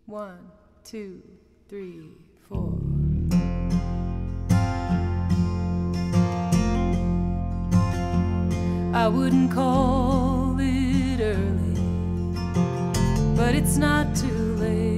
1, 2, 3, 4. I wouldn't call it early, but it's not too late.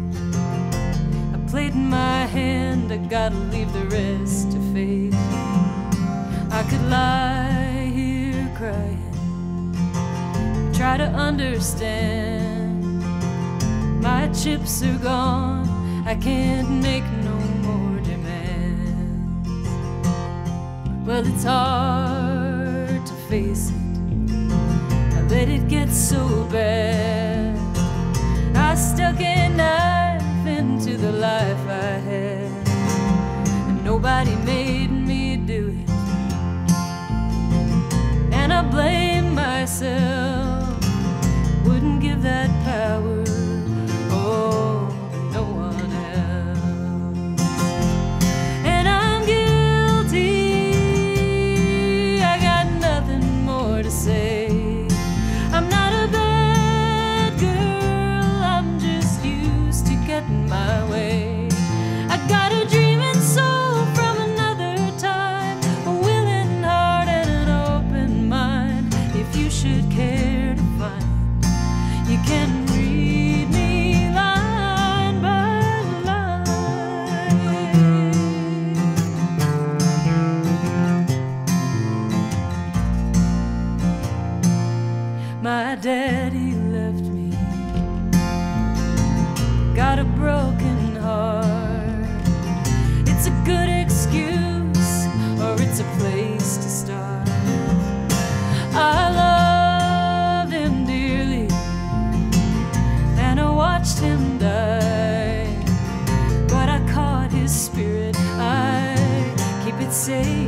I played my hand, I gotta leave the rest to fate. I could lie here crying, try to understand. My chips are gone, I can't make no more demands. Well, it's hard to face it, I let it get so bad. I stuck a knife into the life I had, and nobody made me do it. And I blame myself, wouldn't give that power, oh, no one else. And I'm guilty, I got nothing more to say. I'm not a bad girl, I'm just used to getting my way. I got a dreaming soul from another time, a willing heart and an open mind. If you should care to find, you can read me line by line. My daddy left me, got a broken heart. It's a good excuse, or it's a place to start. I loved him dearly, and I watched him die, but I caught his spirit, I keep it safe